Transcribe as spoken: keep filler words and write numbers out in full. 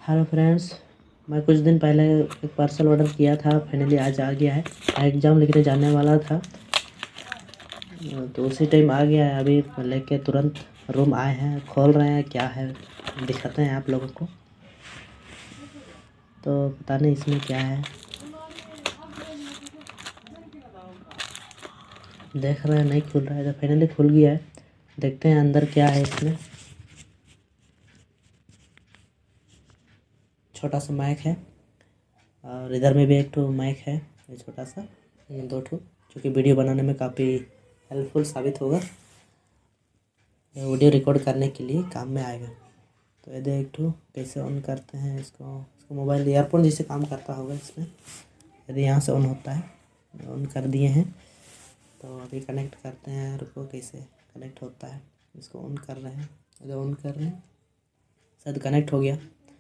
Hello friends, मैं कुछ दिन पहले एक पार्सल ऑर्डर किया था, फाइनली आज आ गया है। मैं एग्ज़ाम लिखने जाने वाला था तो उसी टाइम आ गया है। अभी लेके तुरंत रूम आए हैं, खोल रहे हैं क्या है दिखाते हैं आप लोगों को। तो पता नहीं इसमें क्या है, देख रहे हैं नहीं खुल रहा है। तो फाइनली खुल गया है, देखते हैं अंदर क्या है। इसमें छोटा सा माइक है और इधर में भी एक ठो माइक है, ये छोटा सा, ये दो ठो, जो कि वीडियो बनाने में काफ़ी हेल्पफुल साबित होगा। वीडियो रिकॉर्ड करने के लिए काम में आएगा। तो ये देख ठो कैसे ऑन करते हैं इसको। इसको मोबाइल ईयरफोन जैसे काम करता होगा इसमें। यदि यहाँ से ऑन होता है, ऑन कर दिए हैं तो अभी कनेक्ट करते हैं। रुको कैसे कनेक्ट होता है, इसको ऑन कर रहे हैं। अगर ऑन कर रहे हैं शायद कनेक्ट हो गया।